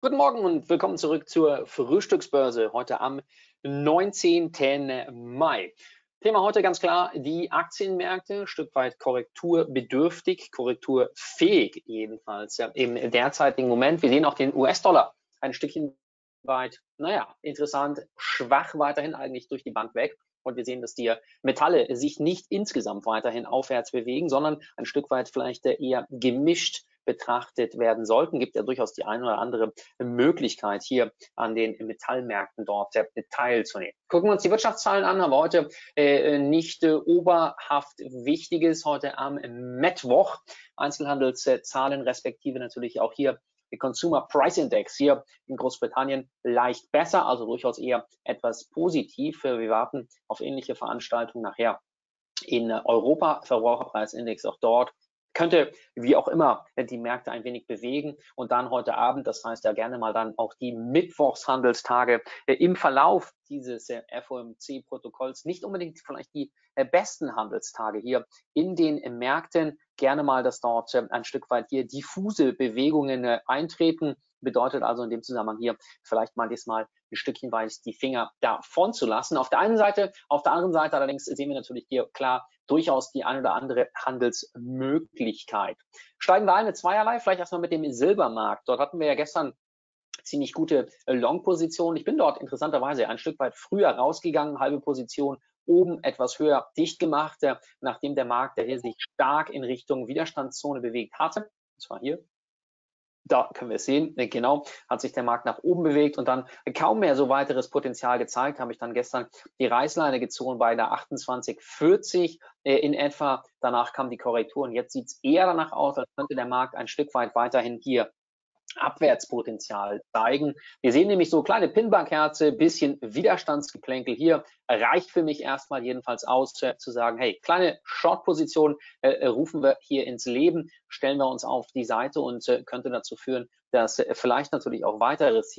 Guten Morgen und willkommen zurück zur Frühstücksbörse heute am 19. Mai. Thema heute ganz klar, die Aktienmärkte, ein Stück weit korrekturbedürftig, korrekturfähig jedenfalls im derzeitigen Moment. Wir sehen auch den US-Dollar ein Stückchen weit, interessant, schwach weiterhin eigentlich durch die Bank weg. Und wir sehen, dass die Metalle sich nicht insgesamt weiterhin aufwärts bewegen, sondern ein Stück weit vielleicht eher gemischt betrachtet werden sollten. Gibt ja durchaus die eine oder andere Möglichkeit, hier an den Metallmärkten dort teilzunehmen. Gucken wir uns die Wirtschaftszahlen an, haben wir heute nicht oberhaft Wichtiges. Heute am Mittwoch Einzelhandelszahlen, respektive natürlich auch hier der Consumer Price Index hier in Großbritannien leicht besser, also durchaus eher etwas positiv. Wir warten auf ähnliche Veranstaltungen nachher in Europa. Verbraucherpreisindex auch dort könnte, wie auch immer, die Märkte ein wenig bewegen und dann heute Abend, das heißt ja gerne mal dann auch die Mittwochshandelstage im Verlauf dieses FOMC-Protokolls nicht unbedingt vielleicht die besten Handelstage hier in den Märkten, gerne mal, dass dort ein Stück weit hier diffuse Bewegungen eintreten, bedeutet also in dem Zusammenhang hier vielleicht mal diesmal ein Stückchen weit die Finger davon zu lassen. Auf der einen Seite, auf der anderen Seite allerdings sehen wir natürlich hier klar durchaus die eine oder andere Handelsmöglichkeit. Steigen wir ein mit zweierlei, vielleicht erstmal mit dem Silbermarkt. Dort hatten wir ja gestern ziemlich gute Long-Position. Ich bin dort interessanterweise ein Stück weit früher rausgegangen, halbe Position oben etwas höher dicht gemacht, nachdem der Markt hier sich stark in Richtung Widerstandszone bewegt hatte. Und zwar hier. Da können wir es sehen, genau, hat sich der Markt nach oben bewegt und dann kaum mehr so weiteres Potenzial gezeigt, habe ich dann gestern die Reißleine gezogen bei der 28,40 in etwa. Danach kam die Korrektur und jetzt sieht es eher danach aus, als könnte der Markt ein Stück weit weiterhin hier Abwärtspotenzial zeigen. Wir sehen nämlich so kleine Pinbackherze, bisschen Widerstandsgeplänkel hier. Reicht für mich erstmal jedenfalls aus, zu sagen, hey, kleine Short-Position rufen wir hier ins Leben, stellen wir uns auf die Seite und könnte dazu führen, dass vielleicht natürlich auch weiteres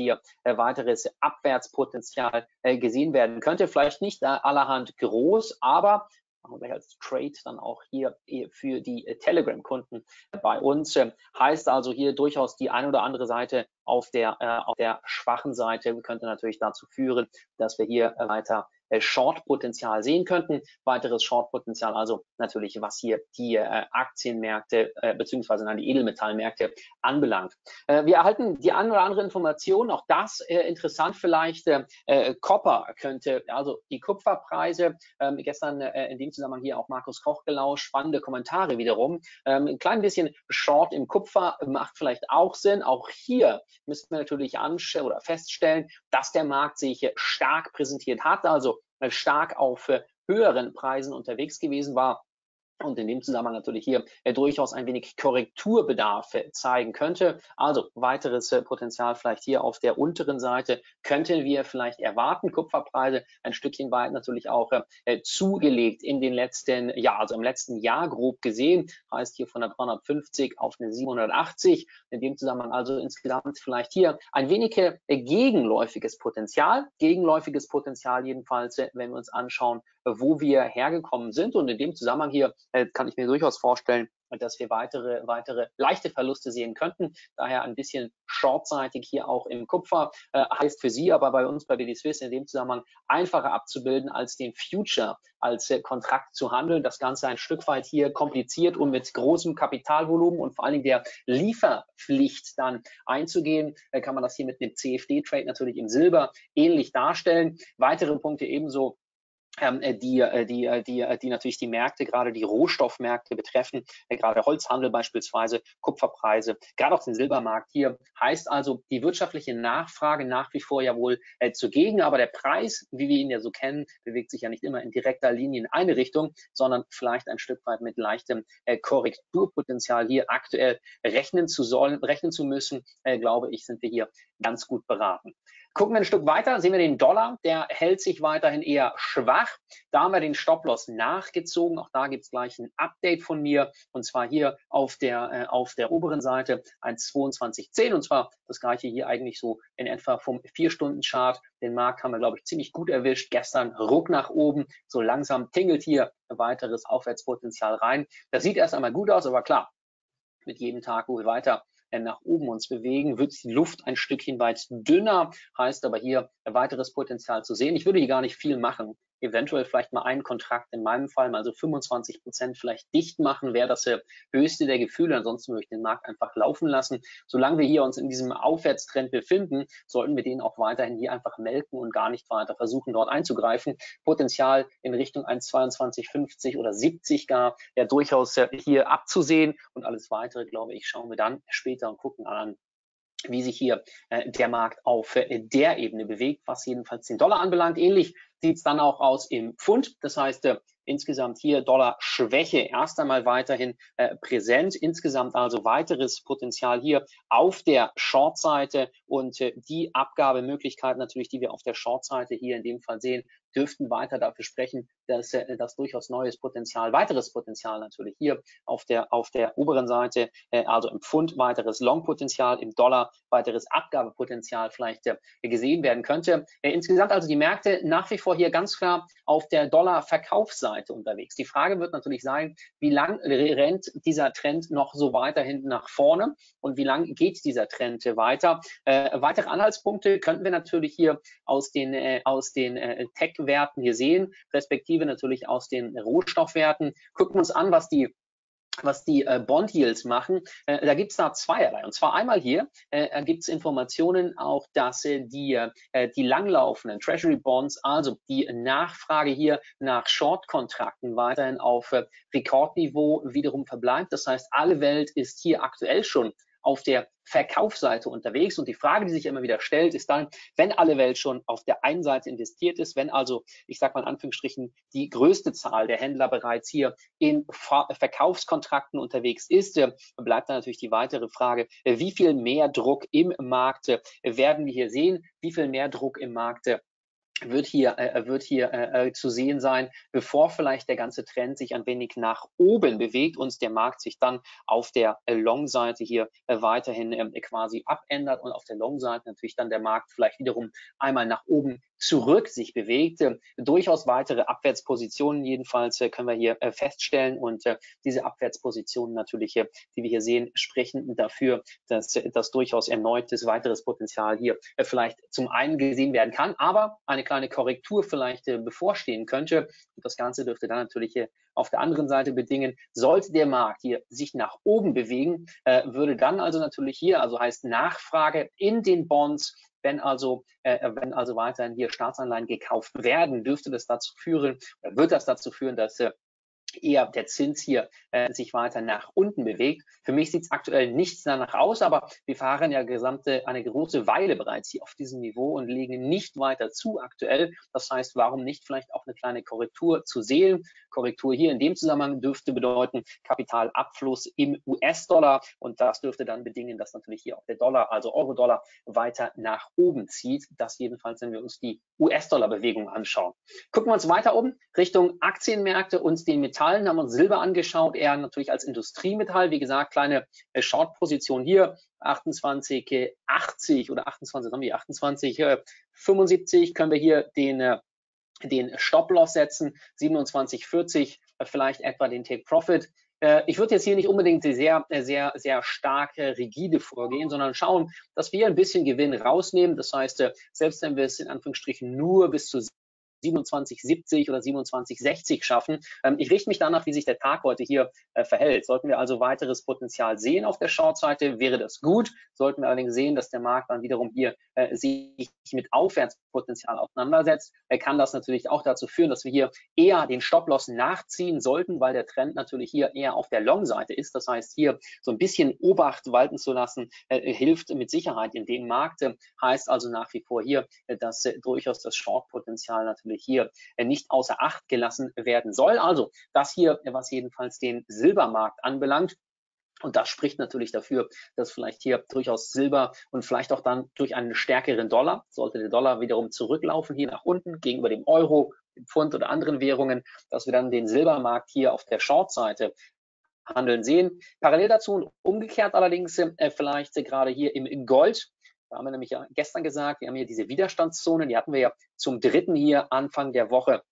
Abwärtspotenzial gesehen werden könnte. Vielleicht nicht allerhand groß, aber machen wir als Trade dann auch hier für die Telegram-Kunden bei uns. Heißt also hier durchaus die eine oder andere Seite auf der schwachen Seite könnte natürlich dazu führen, dass wir hier weiter Short-Potenzial sehen könnten. Weiteres Short-Potenzial also natürlich, was hier die Aktienmärkte beziehungsweise die Edelmetallmärkte anbelangt. Wir erhalten die eine oder andere Information, auch das interessant vielleicht. Copper könnte, also die Kupferpreise, gestern in dem Zusammenhang hier auch Markus Koch gelauscht, spannende Kommentare wiederum. Ein klein bisschen Short im Kupfer macht vielleicht auch Sinn. Auch hier müssen wir natürlich feststellen, dass der Markt sich stark präsentiert hat, also stark auf höheren Preisen unterwegs gewesen war. Und in dem Zusammenhang natürlich hier durchaus ein wenig Korrekturbedarf zeigen könnte. Also weiteres Potenzial vielleicht hier auf der unteren Seite könnten wir vielleicht erwarten. Kupferpreise ein Stückchen weit natürlich auch zugelegt in den letzten Jahr, also im letzten Jahr grob gesehen, heißt hier von der 350 auf eine 780. In dem Zusammenhang also insgesamt vielleicht hier ein wenig gegenläufiges Potenzial jedenfalls, wenn wir uns anschauen, wo wir hergekommen sind. Und in dem Zusammenhang hier kann ich mir durchaus vorstellen, dass wir weitere leichte Verluste sehen könnten. Daher ein bisschen shortseitig hier auch im Kupfer. Heißt für Sie aber bei uns bei BD Swiss in dem Zusammenhang einfacher abzubilden als den Future als Kontrakt zu handeln. Das Ganze ein Stück weit hier kompliziert und mit großem Kapitalvolumen und vor allen Dingen der Lieferpflicht dann einzugehen, kann man das hier mit einem CFD-Trade natürlich im Silber ähnlich darstellen. Weitere Punkte ebenso die natürlich die Märkte, gerade die Rohstoffmärkte betreffen, gerade Holzhandel beispielsweise, Kupferpreise, gerade auch den Silbermarkt hier, heißt also die wirtschaftliche Nachfrage nach wie vor ja wohl zugegen, aber der Preis, wie wir ihn ja so kennen, bewegt sich ja nicht immer in direkter Linie in eine Richtung, sondern vielleicht ein Stück weit mit leichtem Korrekturpotenzial hier aktuell rechnen zu müssen, glaube ich, sind wir hier ganz gut beraten. Gucken wir ein Stück weiter, sehen wir den Dollar, der hält sich weiterhin eher schwach. Da haben wir den Stop-Loss nachgezogen. Auch da gibt es gleich ein Update von mir und zwar hier auf der oberen Seite 1,2210 und zwar das gleiche hier eigentlich so in etwa vom 4-Stunden-Chart. Den Markt haben wir, glaube ich, ziemlich gut erwischt. Gestern Ruck nach oben, so langsam tingelt hier ein weiteres Aufwärtspotenzial rein. Das sieht erst einmal gut aus, aber klar, mit jedem Tag, wo wir weiter nach oben uns bewegen, wird die Luft ein Stückchen weit dünner, heißt aber hier weiteres Potenzial zu sehen. Ich würde hier gar nicht viel machen. Eventuell vielleicht mal einen Kontrakt, in meinem Fall mal so 25% vielleicht dicht machen, wäre das höchste der Gefühle. Ansonsten würde ich den Markt einfach laufen lassen. Solange wir hier uns in diesem Aufwärtstrend befinden, sollten wir den auch weiterhin hier einfach melken und gar nicht weiter versuchen, dort einzugreifen. Potenzial in Richtung 1,2250 oder 70 gar, ja durchaus hier abzusehen, und alles weitere, glaube ich, schauen wir dann später und gucken an, wie sich hier der Markt auf der Ebene bewegt, was jedenfalls den Dollar anbelangt. Ähnlich sieht es dann auch aus im Pfund. Das heißt, insgesamt hier Dollar-Schwäche erst einmal weiterhin präsent. Insgesamt also weiteres Potenzial hier auf der Short-Seite, und die Abgabemöglichkeiten natürlich, die wir auf der Short-Seite hier in dem Fall sehen, dürften weiter dafür sprechen, dass durchaus neues Potenzial, weiteres Potenzial natürlich hier auf der oberen Seite, also im Pfund weiteres Long-Potenzial, im Dollar weiteres Abgabepotenzial vielleicht gesehen werden könnte. Insgesamt also die Märkte nach wie vor hier ganz klar auf der Dollar-Verkaufsseite unterwegs. Die Frage wird natürlich sein, wie lang rennt dieser Trend noch so weiterhin nach vorne und wie lang geht dieser Trend weiter? Weitere Anhaltspunkte könnten wir natürlich hier aus den Tech-Werten hier sehen, respektive natürlich aus den Rohstoffwerten. Gucken wir uns an, was die Bond Yields machen. Da gibt es da zweierlei. Und zwar einmal hier gibt es Informationen auch, dass die langlaufenden Treasury Bonds, also die Nachfrage hier nach Short-Kontrakten weiterhin auf Rekordniveau wiederum verbleibt. Das heißt, alle Welt ist hier aktuell schon auf der Verkaufsseite unterwegs, und die Frage, die sich immer wieder stellt, ist dann, wenn alle Welt schon auf der einen Seite investiert ist, wenn also, ich sage mal in Anführungsstrichen, die größte Zahl der Händler bereits hier in Verkaufskontrakten unterwegs ist, bleibt dann natürlich die weitere Frage, wie viel mehr Druck im Markt werden wir hier sehen, wie viel mehr Druck im Markt wird hier zu sehen sein, bevor vielleicht der ganze Trend sich ein wenig nach oben bewegt und der Markt sich dann auf der Long-Seite hier weiterhin quasi abändert und auf der Long-Seite natürlich dann der Markt vielleicht wiederum einmal nach oben zurück sich bewegt. Durchaus weitere Abwärtspositionen jedenfalls können wir hier feststellen, und diese Abwärtspositionen natürlich, die wir hier sehen, sprechen dafür, dass durchaus erneutes weiteres Potenzial hier vielleicht zum einen gesehen werden kann, aber eine kleine Korrektur vielleicht bevorstehen könnte. Und das Ganze dürfte dann natürlich auf der anderen Seite bedingen, sollte der Markt hier sich nach oben bewegen, würde dann also natürlich hier, also heißt Nachfrage in den Bonds, wenn also weiterhin hier Staatsanleihen gekauft werden, dürfte das dazu führen, oder wird das dazu führen, dass eher der Zins hier sich weiter nach unten bewegt. Für mich sieht es aktuell nicht danach aus, aber wir fahren ja eine große Weile bereits hier auf diesem Niveau und legen nicht weiter zu aktuell. Das heißt, warum nicht vielleicht auch eine kleine Korrektur zu sehen? Korrektur hier in dem Zusammenhang dürfte bedeuten Kapitalabfluss im US-Dollar, und das dürfte dann bedingen, dass natürlich hier auch der Dollar, also Euro-Dollar, weiter nach oben zieht. Das jedenfalls, wenn wir uns die US-Dollar-Bewegung anschauen. Gucken wir uns weiter um Richtung Aktienmärkte und den Metallen, haben wir uns Silber angeschaut, eher natürlich als Industriemetall. Wie gesagt, kleine Short-Position hier, 28,80 oder 28,75 können wir hier den Stop-Loss setzen, 27,40 vielleicht etwa den Take-Profit. Ich würde jetzt hier nicht unbedingt sehr stark rigide vorgehen, sondern schauen, dass wir ein bisschen Gewinn rausnehmen. Das heißt, selbst wenn wir es in Anführungsstrichen nur bis zu 27,70 oder 27,60 schaffen. Ich richte mich danach, wie sich der Tag heute hier verhält. Sollten wir also weiteres Potenzial sehen auf der Short-Seite, wäre das gut. Sollten wir allerdings sehen, dass der Markt dann wiederum hier sich mit Aufwärtspotenzial auseinandersetzt, kann das natürlich auch dazu führen, dass wir hier eher den Stop-Loss nachziehen sollten, weil der Trend natürlich hier eher auf der Long-Seite ist. Das heißt, hier so ein bisschen Obacht walten zu lassen, hilft mit Sicherheit in dem Markt. Heißt also nach wie vor hier, dass durchaus das Short-Potenzial natürlich hier nicht außer Acht gelassen werden soll. Also das hier, was jedenfalls den Silbermarkt anbelangt. Und das spricht natürlich dafür, dass vielleicht hier durchaus Silber und vielleicht auch dann durch einen stärkeren Dollar, sollte der Dollar wiederum zurücklaufen hier nach unten gegenüber dem Euro, dem Pfund oder anderen Währungen, dass wir dann den Silbermarkt hier auf der Short-Seite handeln sehen. Parallel dazu und umgekehrt allerdings vielleicht gerade hier im Gold. Da haben wir nämlich ja gestern gesagt, wir haben hier diese Widerstandszonen, die hatten wir ja zum dritten hier Anfang der Woche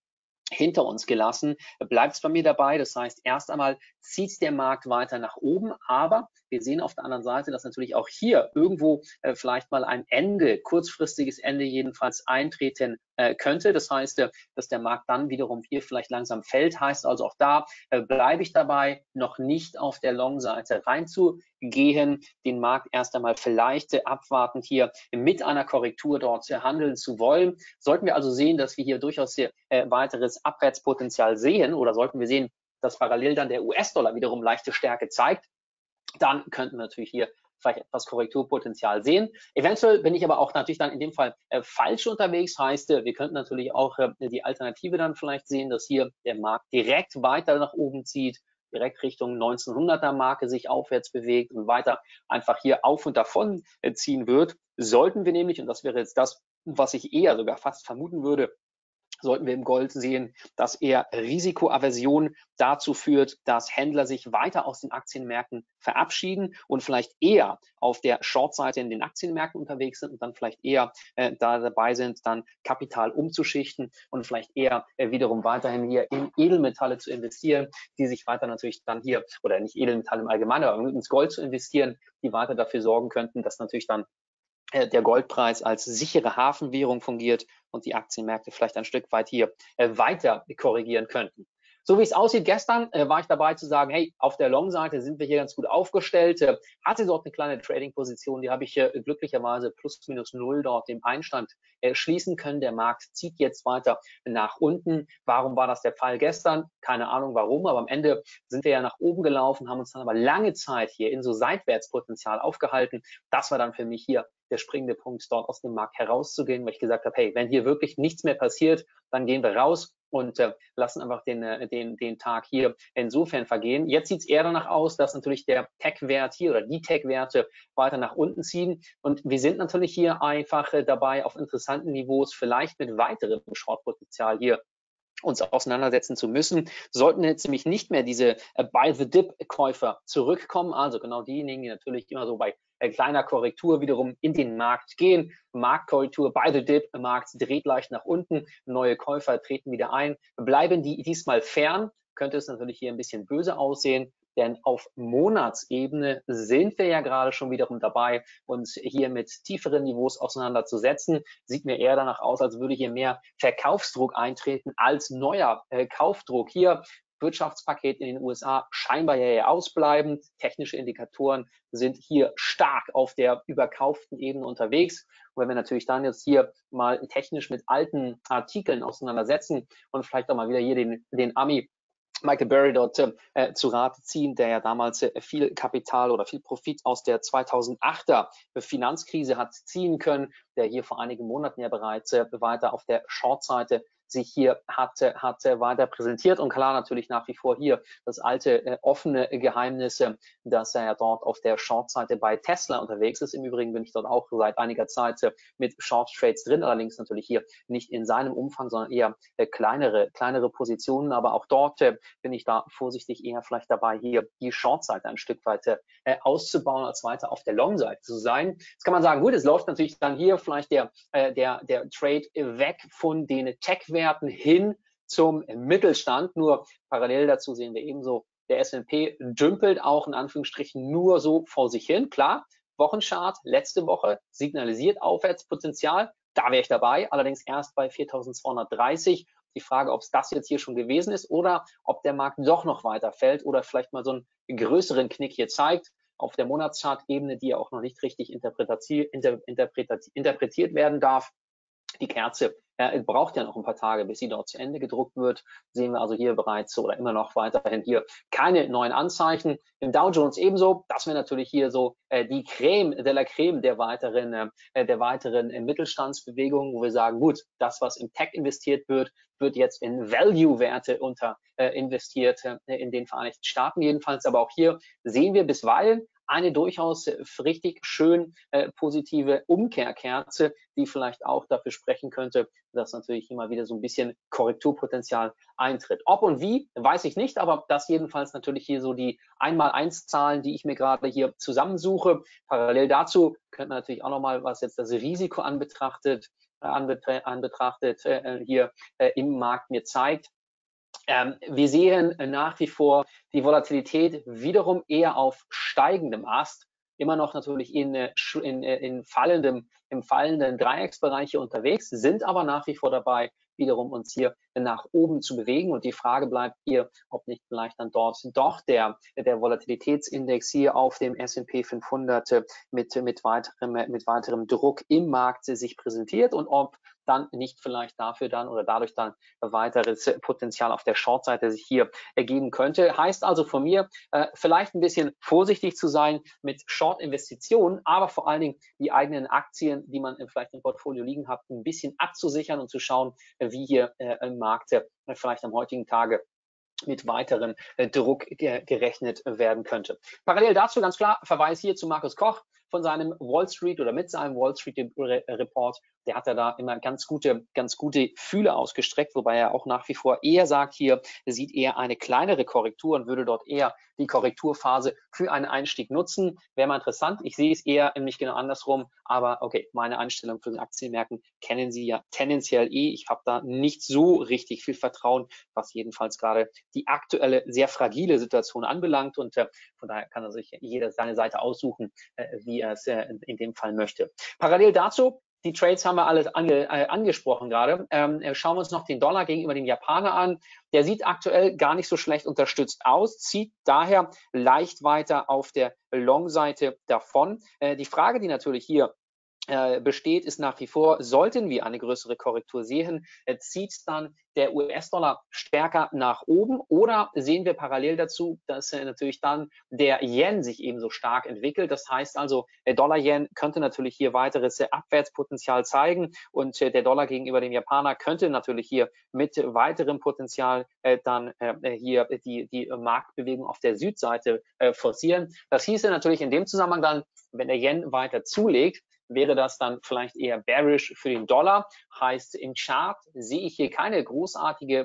hinter uns gelassen, bleibt es bei mir dabei. Das heißt, erst einmal zieht der Markt weiter nach oben, aber wir sehen auf der anderen Seite, dass natürlich auch hier irgendwo vielleicht mal ein Ende, kurzfristiges Ende jedenfalls eintreten könnte. Das heißt, dass der Markt dann wiederum hier vielleicht langsam fällt. Heißt also auch da bleibe ich dabei, noch nicht auf der Long-Seite reinzugehen, den Markt erst einmal vielleicht abwartend hier mit einer Korrektur dort handeln zu wollen. Sollten wir also sehen, dass wir hier durchaus hier weiteres Abwärtspotenzial sehen oder sollten wir sehen, dass parallel dann der US-Dollar wiederum leichte Stärke zeigt, dann könnten wir natürlich hier vielleicht etwas Korrekturpotenzial sehen. Eventuell bin ich aber auch natürlich dann in dem Fall falsch unterwegs. Heißt, wir könnten natürlich auch die Alternative dann vielleicht sehen, dass hier der Markt direkt weiter nach oben zieht, direkt Richtung 1900er Marke sich aufwärts bewegt und weiter einfach hier auf und davon ziehen wird. Sollten wir nämlich, und das wäre jetzt das, was ich eher sogar fast vermuten würde, sollten wir im Gold sehen, dass eher Risikoaversion dazu führt, dass Händler sich weiter aus den Aktienmärkten verabschieden und vielleicht eher auf der Short-Seite in den Aktienmärkten unterwegs sind und dann vielleicht eher da dabei sind, dann Kapital umzuschichten und vielleicht eher wiederum weiterhin hier in Edelmetalle zu investieren, die sich weiter natürlich dann hier, oder nicht Edelmetalle im Allgemeinen, aber ins Gold zu investieren, die weiter dafür sorgen könnten, dass natürlich dann der Goldpreis als sichere Hafenwährung fungiert und die Aktienmärkte vielleicht ein Stück weit hier weiter korrigieren könnten. So wie es aussieht, gestern war ich dabei zu sagen, hey, auf der Long-Seite sind wir hier ganz gut aufgestellt. Hatte dort eine kleine Trading-Position, die habe ich glücklicherweise plus minus null dort im Einstand schließen können. Der Markt zieht jetzt weiter nach unten. Warum war das der Fall gestern? Keine Ahnung warum, aber am Ende sind wir ja nach oben gelaufen, haben uns dann aber lange Zeit hier in so Seitwärtspotenzial aufgehalten. Das war dann für mich hier der springende Punkt, dort aus dem Markt herauszugehen, weil ich gesagt habe, hey, wenn hier wirklich nichts mehr passiert, dann gehen wir raus und lassen einfach den Tag hier insofern vergehen. Jetzt sieht es eher danach aus, dass natürlich der Tech-Wert hier oder die Tech-Werte weiter nach unten ziehen. Und wir sind natürlich hier einfach dabei, auf interessanten Niveaus vielleicht mit weiterem Short-Potenzial hier uns auseinandersetzen zu müssen. Sollten jetzt nämlich nicht mehr diese Buy-the-Dip-Käufer zurückkommen, also genau diejenigen, die natürlich immer so bei kleiner Korrektur wiederum in den Markt gehen. Marktkorrektur, Buy-the-Dip, Markt dreht leicht nach unten, neue Käufer treten wieder ein. Bleiben die diesmal fern, könnte es natürlich hier ein bisschen böse aussehen. Denn auf Monatsebene sind wir ja gerade schon wiederum dabei, uns hier mit tieferen Niveaus auseinanderzusetzen. Sieht mir eher danach aus, als würde hier mehr Verkaufsdruck eintreten als neuer Kaufdruck. Hier Wirtschaftspaket in den USA scheinbar ja ausbleibend. Technische Indikatoren sind hier stark auf der überkauften Ebene unterwegs. Und wenn wir natürlich dann jetzt hier mal technisch mit alten Artikeln auseinandersetzen und vielleicht auch mal wieder hier den Ami Michael Burry dort zu Rate ziehen, der ja damals viel Kapital oder viel Profit aus der 2008er Finanzkrise hat ziehen können, der hier vor einigen Monaten ja bereits weiter auf der Short-Seite sich hier hat weiter präsentiert und klar natürlich nach wie vor hier das alte offene Geheimnis, dass er ja dort auf der Short-Seite bei Tesla unterwegs ist. Im Übrigen bin ich dort auch seit einiger Zeit mit Short-Trades drin, allerdings natürlich hier nicht in seinem Umfang, sondern eher kleinere Positionen, aber auch dort bin ich da vorsichtig eher vielleicht dabei, hier die Short-Seite ein Stück weiter auszubauen, als weiter auf der Long-Seite zu sein. Jetzt kann man sagen, gut, es läuft natürlich dann hier vielleicht der Trade weg von den Tech-Werten hin zum Mittelstand. Nur parallel dazu sehen wir ebenso, der S&P dümpelt auch in Anführungsstrichen nur so vor sich hin. Klar, Wochenchart letzte Woche signalisiert Aufwärtspotenzial. Da wäre ich dabei, allerdings erst bei 4.230. Die Frage, ob es das jetzt hier schon gewesen ist oder ob der Markt doch noch weiter fällt oder vielleicht mal so einen größeren Knick hier zeigt auf der Monatschart-Ebene, die ja auch noch nicht richtig interpretiert werden darf. Die Kerze braucht ja noch ein paar Tage, bis sie dort zu Ende gedruckt wird. Sehen wir also hier bereits oder immer noch weiterhin hier keine neuen Anzeichen. Im Dow Jones ebenso. Das wäre natürlich hier so die Creme de la Creme der weiteren Mittelstandsbewegung, wo wir sagen, gut, das, was im Tech investiert wird, wird jetzt in Value-Werte investiert, in den Vereinigten Staaten jedenfalls. Aber auch hier sehen wir bisweilen eine durchaus richtig schön positive Umkehrkerze, die vielleicht auch dafür sprechen könnte, dass natürlich immer wieder so ein bisschen Korrekturpotenzial eintritt. Ob und wie, weiß ich nicht, aber das jedenfalls natürlich hier so die 1x1-Zahlen, die ich mir gerade hier zusammensuche. Parallel dazu könnte man natürlich auch nochmal, was jetzt das Risiko anbetrachtet, hier im Markt mir zeigt, Wir sehen nach wie vor die Volatilität wiederum eher auf steigendem Ast, immer noch natürlich im fallenden Dreiecksbereich hier unterwegs, sind aber nach wie vor dabei, wiederum uns hier nach oben zu bewegen. Und die Frage bleibt hier, ob nicht vielleicht dann dort doch der Volatilitätsindex hier auf dem S&P 500 mit weiterem Druck im Markt sich präsentiert und ob dann nicht vielleicht dadurch dann weiteres Potenzial auf der Short-Seite sich hier ergeben könnte. Heißt also von mir, vielleicht ein bisschen vorsichtig zu sein mit Short-Investitionen, aber vor allen Dingen die eigenen Aktien, die man vielleicht im Portfolio liegen hat, ein bisschen abzusichern und zu schauen, wie hier im Markt vielleicht am heutigen Tage mit weiterem Druck gerechnet werden könnte. Parallel dazu ganz klar Verweis hier zu Markus Koch von seinem Wall Street oder mit seinem Wall Street Report. Der hat ja da immer ganz gute Fühle ausgestreckt, wobei er auch nach wie vor eher sagt, hier sieht er eine kleinere Korrektur und würde dort eher die Korrekturphase für einen Einstieg nutzen. Wäre mal interessant. Ich sehe es eher nicht genau andersrum, aber okay, meine Einstellung für den Aktienmärkten kennen Sie ja tendenziell Ich habe da nicht so richtig viel Vertrauen, was jedenfalls gerade die aktuelle sehr fragile Situation anbelangt und von daher kann er sich jeder seine Seite aussuchen, wie er es in dem Fall möchte. Parallel dazu, die Trades haben wir alles angesprochen gerade. Schauen wir uns noch den Dollar gegenüber dem Japaner an. Der sieht aktuell gar nicht so schlecht unterstützt aus, zieht daher leicht weiter auf der Long-Seite davon. Die Frage, die natürlich hier besteht, ist nach wie vor, sollten wir eine größere Korrektur sehen, zieht dann der US-Dollar stärker nach oben oder sehen wir parallel dazu, dass natürlich dann der Yen sich ebenso stark entwickelt. Das heißt also, der Dollar-Yen könnte natürlich hier weiteres Abwärtspotenzial zeigen und der Dollar gegenüber dem Japaner könnte natürlich hier mit weiterem Potenzial dann hier die Marktbewegung auf der Südseite forcieren. Das hieße natürlich in dem Zusammenhang dann, wenn der Yen weiter zulegt, wäre das dann vielleicht eher bearish für den Dollar. Heißt, im Chart sehe ich hier keine großartige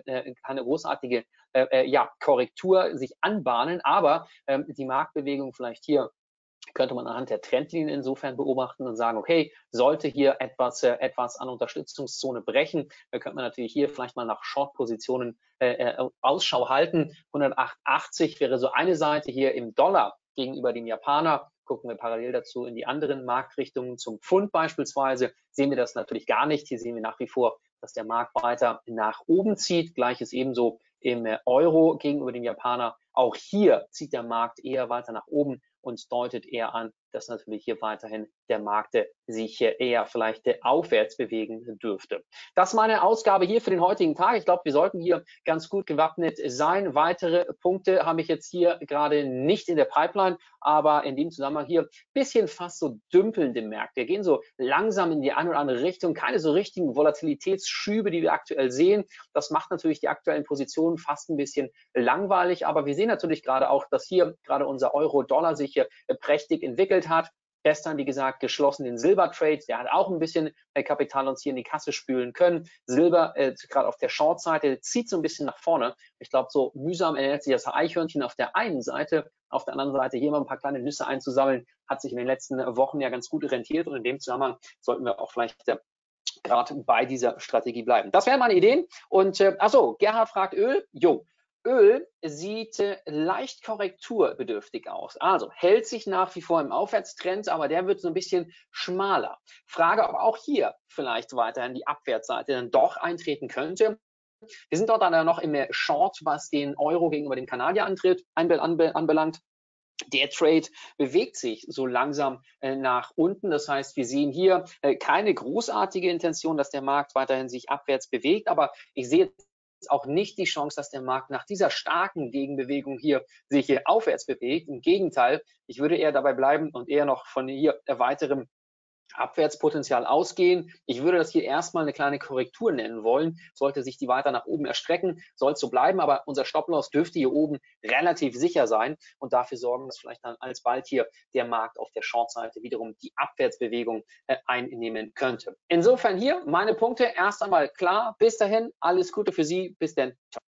Korrektur sich anbahnen, aber die Marktbewegung vielleicht hier könnte man anhand der Trendlinien insofern beobachten und sagen, okay, sollte hier etwas an Unterstützungszone brechen, dann könnte man natürlich hier vielleicht mal nach Short-Positionen Ausschau halten. 108,80 wäre so eine Seite hier im Dollar gegenüber dem Japaner. Gucken wir parallel dazu in die anderen Marktrichtungen zum Pfund beispielsweise, sehen wir das natürlich gar nicht. Hier sehen wir nach wie vor, dass der Markt weiter nach oben zieht. Gleiches ebenso im Euro gegenüber dem Japaner. Auch hier zieht der Markt eher weiter nach oben und deutet eher an, dass natürlich hier weiterhin der Markt sich eher vielleicht aufwärts bewegen dürfte. Das ist meine Ausgabe hier für den heutigen Tag. Ich glaube, wir sollten hier ganz gut gewappnet sein. Weitere Punkte habe ich jetzt hier gerade nicht in der Pipeline, aber in dem Zusammenhang hier ein bisschen fast so dümpelnde Märkte. Wir gehen so langsam in die eine oder andere Richtung. Keine so richtigen Volatilitätsschübe, die wir aktuell sehen. Das macht natürlich die aktuellen Positionen fast ein bisschen langweilig, aber wir sehen natürlich gerade auch, dass hier gerade unser Euro-Dollar sich hier prächtig entwickelt hat. Gestern, wie gesagt, geschlossen den Silber-Trade. Der hat auch ein bisschen Kapital uns hier in die Kasse spülen können. Silber, gerade auf der Short-Seite, zieht so ein bisschen nach vorne. Ich glaube, so mühsam ernährt sich das Eichhörnchen auf der einen Seite. Auf der anderen Seite hier mal ein paar kleine Nüsse einzusammeln, hat sich in den letzten Wochen ja ganz gut rentiert. Und in dem Zusammenhang sollten wir auch vielleicht gerade bei dieser Strategie bleiben. Das wären meine Ideen. Und Gerhard fragt Öl. Öl sieht leicht korrekturbedürftig aus. Also hält sich nach wie vor im Aufwärtstrend, aber der wird so ein bisschen schmaler. Frage, ob auch hier vielleicht weiterhin die Abwärtsseite dann doch eintreten könnte. Wir sind dort dann noch im Short, was den Euro gegenüber dem Kanadier anbelangt. Der Trade bewegt sich so langsam nach unten. Das heißt, wir sehen hier keine großartige Intention, dass der Markt weiterhin sich abwärts bewegt. Aber ich sehe auch nicht die Chance, dass der Markt nach dieser starken Gegenbewegung hier sich hier aufwärts bewegt. Im Gegenteil, ich würde eher dabei bleiben und eher noch von hier weiterem Abwärtspotenzial ausgehen. Ich würde das hier erstmal eine kleine Korrektur nennen wollen. Sollte sich die weiter nach oben erstrecken, soll es so bleiben, aber unser Stop-Loss dürfte hier oben relativ sicher sein und dafür sorgen, dass vielleicht dann alsbald hier der Markt auf der Short-Seite wiederum die Abwärtsbewegung einnehmen könnte. Insofern hier meine Punkte erst einmal klar. Bis dahin, alles Gute für Sie. Bis dann. Ciao.